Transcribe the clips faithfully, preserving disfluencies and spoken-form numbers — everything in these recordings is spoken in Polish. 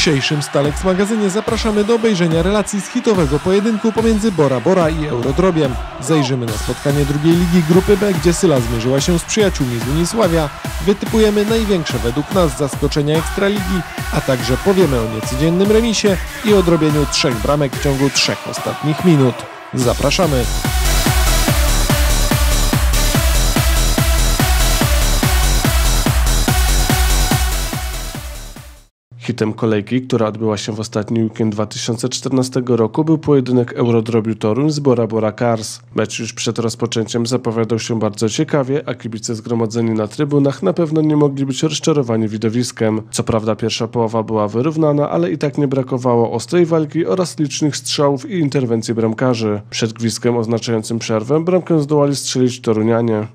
dzisiejszym Stalex magazynie zapraszamy do obejrzenia relacji z hitowego pojedynku pomiędzy Bora Bora i Eurodrobiem. Zajrzymy na spotkanie drugiej ligi grupy B, gdzie Syla zmierzyła się z przyjaciółmi z Unisławia. Wytypujemy największe według nas zaskoczenia Ekstraligi, a także powiemy o niecodziennym remisie i odrobieniu trzech bramek w ciągu trzech ostatnich minut. Zapraszamy! Hitem kolejki, która odbyła się w ostatni weekend dwa tysiące czternastego roku, był pojedynek Eurodrobiu Toruń z Bora Bora Cars. Mecz już przed rozpoczęciem zapowiadał się bardzo ciekawie, a kibice zgromadzeni na trybunach na pewno nie mogli być rozczarowani widowiskiem. Co prawda pierwsza połowa była wyrównana, ale i tak nie brakowało ostrej walki oraz licznych strzałów i interwencji bramkarzy. Przed gwizdkiem oznaczającym przerwę bramkę zdołali strzelić torunianie.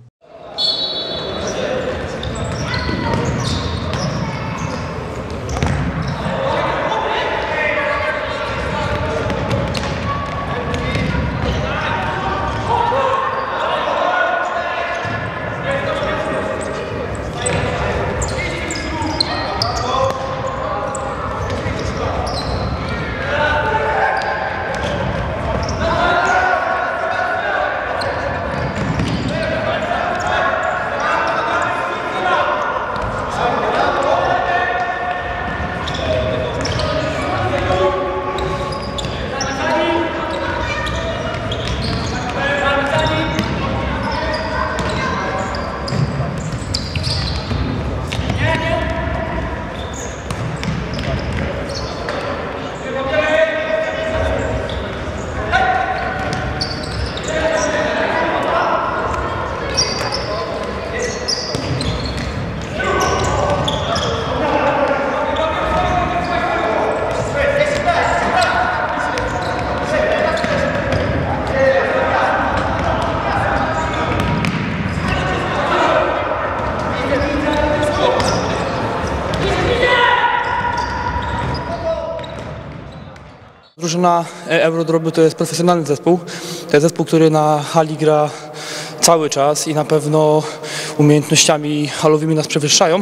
Drużyna Eurodrobiu to jest profesjonalny zespół. To jest zespół, który na hali gra cały czas i na pewno umiejętnościami halowymi nas przewyższają.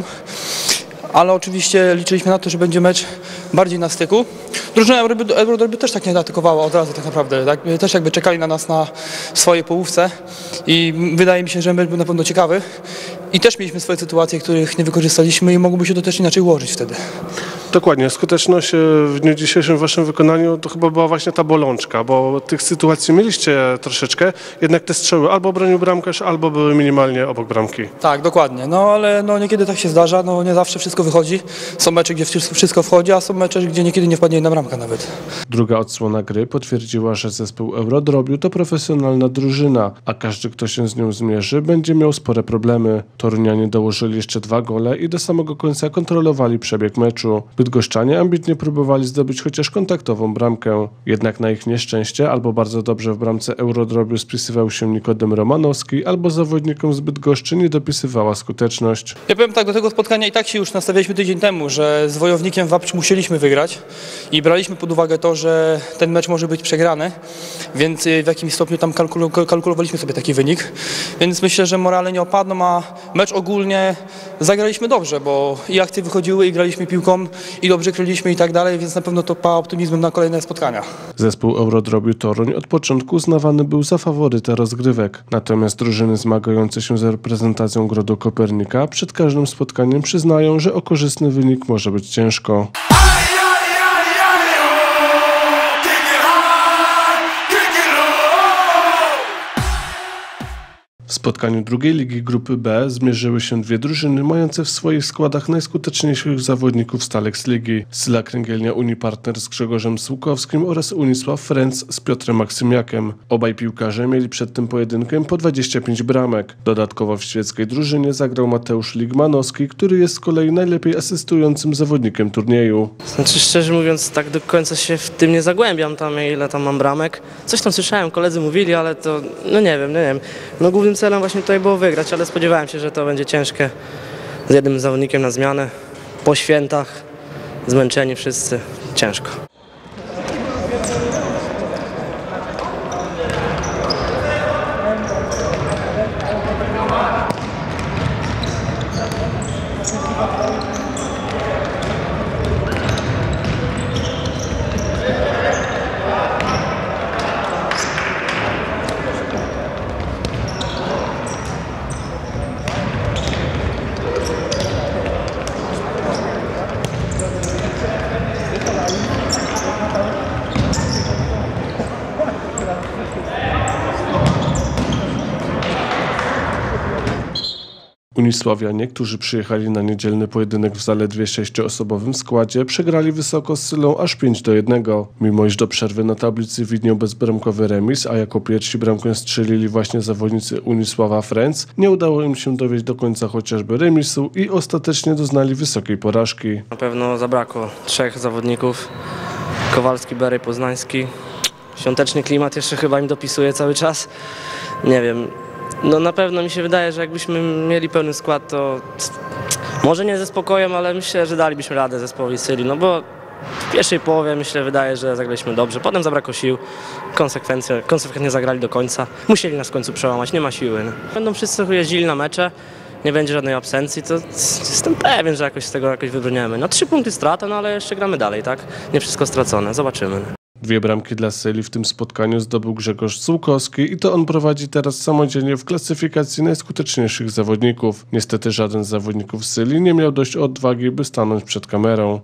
Ale oczywiście liczyliśmy na to, że będzie mecz bardziej na styku. Drużyna Eurodrobiu też tak nie atakowała od razu tak naprawdę. Tak? Też jakby czekali na nas na swojej połówce i wydaje mi się, że mecz był na pewno ciekawy. I też mieliśmy swoje sytuacje, których nie wykorzystaliśmy i mogłoby się to też inaczej ułożyć wtedy. Dokładnie, skuteczność w dniu dzisiejszym w waszym wykonaniu to chyba była właśnie ta bolączka, bo tych sytuacji mieliście troszeczkę, jednak te strzały albo bronił bramkarz, albo były minimalnie obok bramki. Tak, dokładnie, no ale no, niekiedy tak się zdarza, no nie zawsze wszystko wychodzi. Są mecze, gdzie wszystko wchodzi, a są mecze, gdzie niekiedy nie wpadnie jedna bramka nawet. Druga odsłona gry potwierdziła, że zespół Eurodrobiu to profesjonalna drużyna, a każdy, kto się z nią zmierzy, będzie miał spore problemy. Torunianie dołożyli jeszcze dwa gole i do samego końca kontrolowali przebieg meczu. Bydgoszczanie ambitnie próbowali zdobyć chociaż kontaktową bramkę. Jednak na ich nieszczęście albo bardzo dobrze w bramce Eurodrobiu spisywał się Nikodem Romanowski, albo zawodnikom z Bydgoszczy nie dopisywała skuteczność. Ja powiem tak, do tego spotkania i tak się już nastawialiśmy tydzień temu, że z Wojownikiem Wapcz musieliśmy wygrać i braliśmy pod uwagę to, że ten mecz może być przegrany, więc w jakimś stopniu tam kalkul- kalkulowaliśmy sobie taki wynik. Więc myślę, że morale nie opadną, a mecz ogólnie zagraliśmy dobrze, bo i akcje wychodziły, i graliśmy piłką, i dobrze kryliśmy i tak dalej, więc na pewno to pa optymizmem na kolejne spotkania. Zespół Eurodrobiu Toruń od początku uznawany był za faworytę rozgrywek, natomiast drużyny zmagające się z reprezentacją Grodu Kopernika przed każdym spotkaniem przyznają, że o korzystny wynik może być ciężko. W spotkaniu drugiej ligi grupy B zmierzyły się dwie drużyny mające w swoich składach najskuteczniejszych zawodników Stalex Ligi. Syla Kręgielnia Unipartner z Grzegorzem Sułkowskim oraz Unisław Friends z Piotrem Maksymiakiem. Obaj piłkarze mieli przed tym pojedynkiem po dwadzieścia pięć bramek. Dodatkowo w świeckiej drużynie zagrał Mateusz Ligmanowski, który jest z kolei najlepiej asystującym zawodnikiem turnieju. Znaczy, szczerze mówiąc, tak do końca się w tym nie zagłębiam, tam ile tam mam bramek. Coś tam słyszałem, koledzy mówili, ale to no nie wiem, nie wiem. No głównym celem właśnie tutaj było wygrać, ale spodziewałem się, że to będzie ciężkie z jednym zawodnikiem na zmianę. Po świętach, zmęczeni wszyscy, ciężko. Unisławianie, którzy przyjechali na niedzielny pojedynek w zaledwie sześcioosobowym składzie, przegrali wysoko z Sylą aż pięć do jednego. Mimo iż do przerwy na tablicy widniał bezbramkowy remis, a jako pierwsi bramkę strzelili właśnie zawodnicy Unisława Friends, nie udało im się dowieść do końca chociażby remisu i ostatecznie doznali wysokiej porażki. Na pewno zabrakło trzech zawodników. Kowalski, Bery, Poznański. Świąteczny klimat jeszcze chyba im dopisuje cały czas. Nie wiem. No na pewno mi się wydaje, że jakbyśmy mieli pełny skład, to może nie ze spokojem, ale myślę, że dalibyśmy radę zespołowi Syli, no bo w pierwszej połowie myślę, wydaje, że zagraliśmy dobrze, potem zabrakło sił, konsekwencje, konsekwentnie zagrali do końca, musieli nas w końcu przełamać, nie ma siły. No. Będą wszyscy jeździli na mecze, nie będzie żadnej absencji, to jestem pewien, że jakoś z tego jakoś wybrniemy. No trzy punkty strata, no ale jeszcze gramy dalej, tak? Nie wszystko stracone, zobaczymy. Dwie bramki dla Syli w tym spotkaniu zdobył Grzegorz Sułkowski i to on prowadzi teraz samodzielnie w klasyfikacji najskuteczniejszych zawodników. Niestety żaden z zawodników Syli nie miał dość odwagi, by stanąć przed kamerą.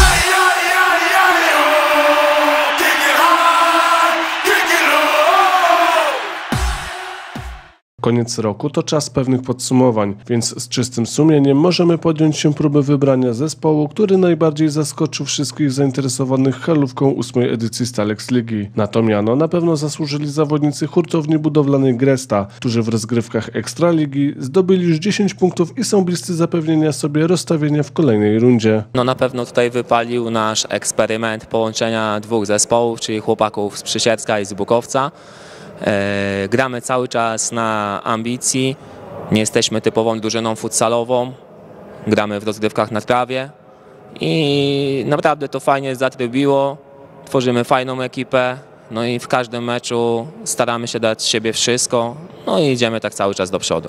Koniec roku to czas pewnych podsumowań, więc z czystym sumieniem możemy podjąć się próby wybrania zespołu, który najbardziej zaskoczył wszystkich zainteresowanych halówką ósmej edycji Stalex Ligi. Na to miano na pewno zasłużyli zawodnicy hurtowni budowlanej Gresta, którzy w rozgrywkach Ekstraligi zdobyli już dziesięć punktów i są bliscy zapewnienia sobie rozstawienia w kolejnej rundzie. No na pewno tutaj wypalił nasz eksperyment połączenia dwóch zespołów, czyli chłopaków z Przysiecka i z Bukowca. E, gramy cały czas na ambicji, nie jesteśmy typową drużyną futsalową, gramy w rozgrywkach na trawie i naprawdę to fajnie zatrybiło, tworzymy fajną ekipę, no i w każdym meczu staramy się dać z siebie wszystko, no i idziemy tak cały czas do przodu.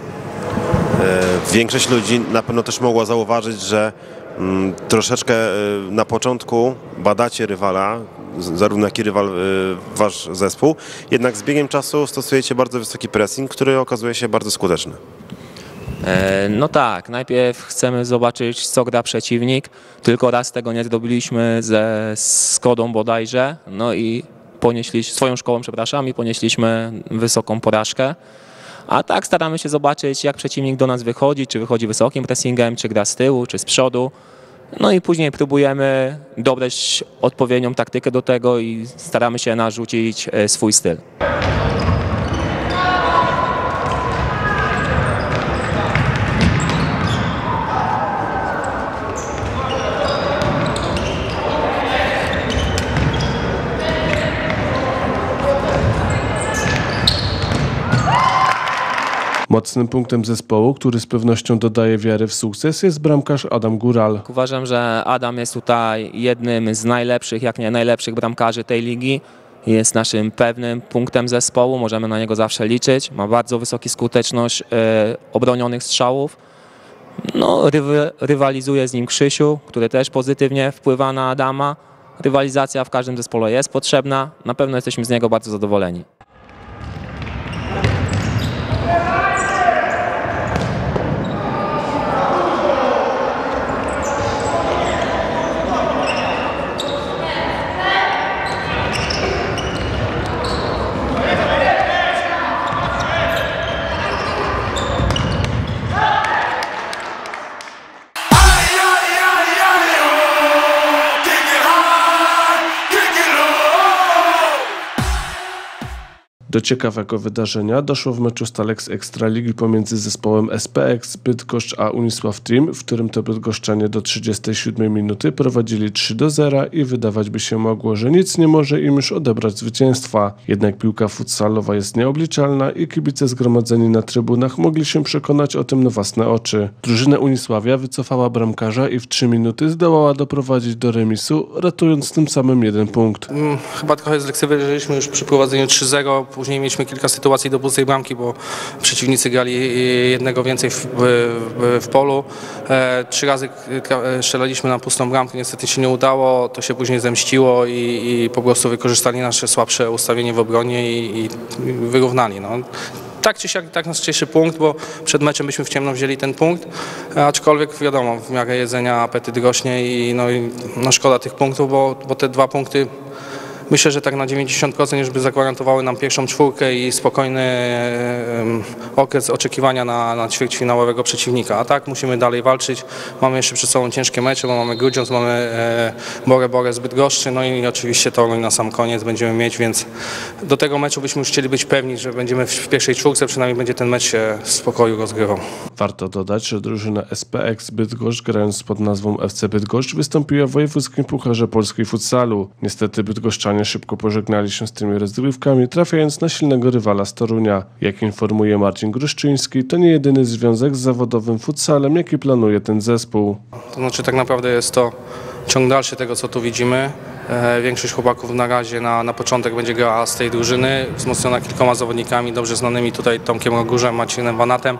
E, większość ludzi na pewno też mogła zauważyć, że mm, troszeczkę na początku badacie rywala, zarówno jak i rywal, wasz zespół, jednak z biegiem czasu stosujecie bardzo wysoki pressing, który okazuje się bardzo skuteczny. No tak, najpierw chcemy zobaczyć, co gra przeciwnik, tylko raz tego nie zrobiliśmy ze Skodą bodajże, no i ponieśliśmy, swoją szkołą, przepraszam, i ponieśliśmy wysoką porażkę. A tak staramy się zobaczyć, jak przeciwnik do nas wychodzi, czy wychodzi wysokim pressingiem, czy gra z tyłu, czy z przodu. No i później próbujemy dobrać odpowiednią taktykę do tego i staramy się narzucić swój styl. Mocnym punktem zespołu, który z pewnością dodaje wiary w sukces, jest bramkarz Adam Góral. Uważam, że Adam jest tutaj jednym z najlepszych, jak nie najlepszych bramkarzy tej ligi. Jest naszym pewnym punktem zespołu, możemy na niego zawsze liczyć. Ma bardzo wysoką skuteczność e, obronionych strzałów. No, rywy, rywalizuje z nim Krzysiu, który też pozytywnie wpływa na Adama. Rywalizacja w każdym zespole jest potrzebna. Na pewno jesteśmy z niego bardzo zadowoleni. Do ciekawego wydarzenia doszło w meczu Stalex Ekstraligi pomiędzy zespołem S P X Bydgoszcz a Unisław Team, w którym to bydgoszczanie do trzydziestej siódmej minuty prowadzili trzy do zera i wydawać by się mogło, że nic nie może im już odebrać zwycięstwa. Jednak piłka futsalowa jest nieobliczalna i kibice zgromadzeni na trybunach mogli się przekonać o tym na własne oczy. Drużyna Unisławia wycofała bramkarza i w trzy minuty zdołała doprowadzić do remisu, ratując tym samym jeden punkt. Hmm, chyba trochę zlekceważyliśmy już przy prowadzeniu trzy zero. Później mieliśmy kilka sytuacji do pustej bramki, bo przeciwnicy grali jednego więcej w, w, w polu. E, trzy razy strzelaliśmy na pustą bramkę, niestety się nie udało, to się później zemściło i, i po prostu wykorzystali nasze słabsze ustawienie w obronie i, i wyrównali. No. Tak czy siak tak nas cieszy punkt, bo przed meczem byśmy w ciemno wzięli ten punkt, aczkolwiek wiadomo, w miarę jedzenia apetyt rośnie i, no, i no szkoda tych punktów, bo, bo te dwa punkty myślę, że tak na dziewięćdziesiąt procent już by zagwarantowały nam pierwszą czwórkę i spokojny okres oczekiwania na, na ćwierćfinałowego przeciwnika. A tak musimy dalej walczyć. Mamy jeszcze przed sobą ciężkie mecze, bo mamy Grudziądz, mamy e, Borę Borę z Bydgoszczy, no i oczywiście Toruń na sam koniec będziemy mieć, więc do tego meczu byśmy już chcieli być pewni, że będziemy w pierwszej czwórce, przynajmniej będzie ten mecz się w spokoju rozgrywał. Warto dodać, że drużyna S P X Bydgoszcz, grając pod nazwą F C Bydgoszcz, wystąpiła w wojewódzkim pucharze Polskiej futsalu. Niestety bydgoszczanie szybko pożegnali się z tymi rozgrywkami, trafiając na silnego rywala z Torunia. Jak informuje Marcin Gruszczyński, to nie jedyny związek z zawodowym futsalem, jaki planuje ten zespół. To znaczy tak naprawdę jest to ciąg dalszy tego, co tu widzimy. E, większość chłopaków na razie na, na początek będzie grała z tej drużyny, wzmocniona kilkoma zawodnikami, dobrze znanymi tutaj Tomkiem Rogurzem, Marcinem Wanatem.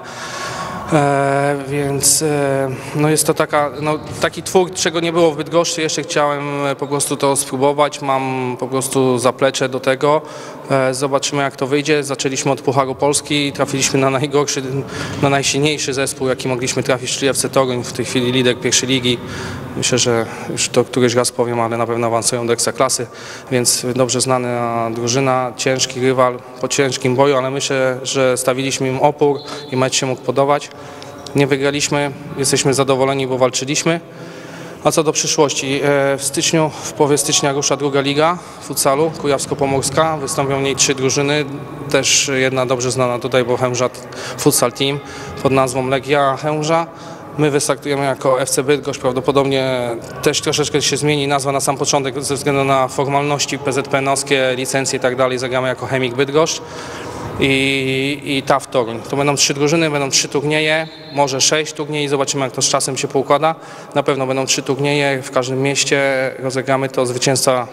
E, więc e, no jest to taka, no, taki twór, czego nie było w Bydgoszczy. Jeszcze chciałem po prostu to spróbować. Mam po prostu zaplecze do tego. E, zobaczymy, jak to wyjdzie. Zaczęliśmy od Pucharu Polski i trafiliśmy na najgorszy, na najsilniejszy zespół, jaki mogliśmy trafić, czyli F C Toruń, w tej chwili lider pierwszej ligi. Myślę, że już to któryś raz powiem, ale na pewno awansują do Ekstraklasy, więc dobrze znana drużyna, ciężki rywal po ciężkim boju, ale myślę, że stawiliśmy im opór i mecz się mógł podobać. Nie wygraliśmy, jesteśmy zadowoleni, bo walczyliśmy. A co do przyszłości, w styczniu, w połowie stycznia rusza druga liga futsalu, Kujawsko-Pomorska. Wystąpią w niej trzy drużyny, też jedna dobrze znana tutaj, bo Chełmża Futsal Team pod nazwą Legia Chełmża. My wystartujemy jako F C Bydgoszcz, prawdopodobnie też troszeczkę się zmieni nazwa na sam początek ze względu na formalności P Z P N-owskie, licencje i tak dalej. Zagramy jako Chemik Bydgoszcz i, i T A F Toruń. To będą trzy drużyny, będą trzy turnieje, może sześć turniejów, zobaczymy, jak to z czasem się poukłada. Na pewno będą trzy turnieje, w każdym mieście rozegramy to, zwycięzca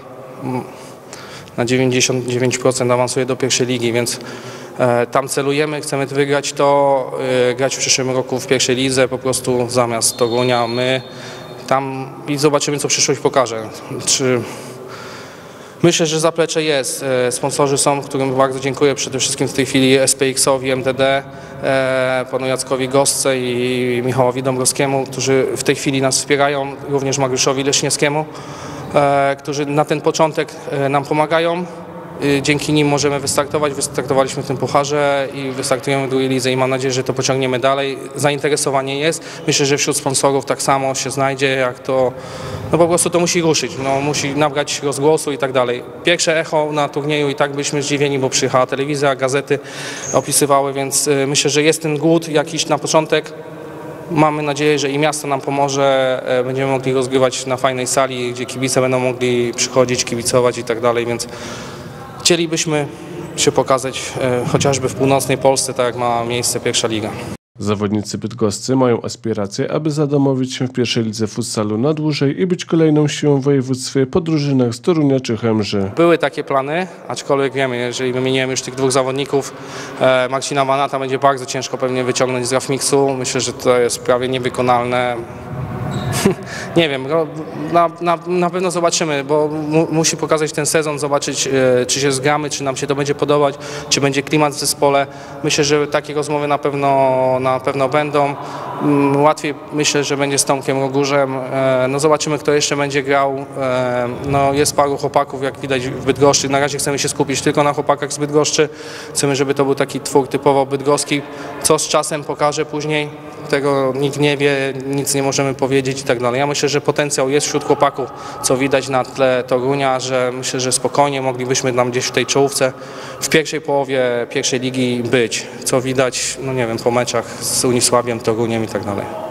na dziewięćdziesiąt dziewięć procent awansuje do pierwszej ligi, więc tam celujemy, chcemy wygrać to, grać w przyszłym roku w pierwszej lidze, po prostu zamiast Torunia, my tam i zobaczymy, co przyszłość pokaże. Czy... Myślę, że zaplecze jest, sponsorzy są, którym bardzo dziękuję, przede wszystkim w tej chwili S P X-owi, M T D, panu Jackowi Gosce i Michałowi Dąbrowskiemu, którzy w tej chwili nas wspierają, również Mariuszowi Leśniewskiemu, którzy na ten początek nam pomagają. Dzięki nim możemy wystartować, wystartowaliśmy w tym pucharze i wystartujemy w drugiej lidze i mam nadzieję, że to pociągniemy dalej. Zainteresowanie jest, myślę, że wśród sponsorów tak samo się znajdzie, jak to, no po prostu to musi ruszyć, no musi nabrać rozgłosu i tak dalej. Pierwsze echo na turnieju i tak byliśmy zdziwieni, bo przyjechała telewizja, gazety opisywały, więc myślę, że jest ten głód jakiś na początek. Mamy nadzieję, że i miasto nam pomoże, będziemy mogli rozgrywać na fajnej sali, gdzie kibice będą mogli przychodzić, kibicować i tak dalej, więc chcielibyśmy się pokazać e, chociażby w północnej Polsce, tak jak ma miejsce pierwsza liga. Zawodnicy bydgoscy mają aspiracje, aby zadomowić się w pierwszej lidze futsalu na dłużej i być kolejną siłą w województwie po drużynach z Torunia czy Chełmży. Były takie plany, aczkolwiek wiemy, jeżeli wymieniłem już tych dwóch zawodników, e, Marcina Wanata będzie bardzo ciężko pewnie wyciągnąć z Rafmixu. Myślę, że to jest prawie niewykonalne. Nie wiem, na, na, na pewno zobaczymy, bo mu, musi pokazać ten sezon, zobaczyć, e, czy się zgramy, czy nam się to będzie podobać, czy będzie klimat w zespole. Myślę, że takie rozmowy na pewno, na pewno będą. Mm, łatwiej myślę, że będzie z Tomkiem Rogurzem. E, no zobaczymy, kto jeszcze będzie grał. E, no jest paru chłopaków, jak widać w Bydgoszczy. Na razie chcemy się skupić tylko na chłopakach z Bydgoszczy. Chcemy, żeby to był taki twór typowo bydgoski, co z czasem pokaże później. Tego nikt nie wie, nic nie możemy powiedzieć i tak dalej. Ja myślę, że potencjał jest wśród chłopaków, co widać na tle Torunia, że myślę, że spokojnie moglibyśmy tam gdzieś w tej czołówce w pierwszej połowie pierwszej ligi być, co widać, no nie wiem, po meczach z Unisławiem, Toruniem i tak dalej.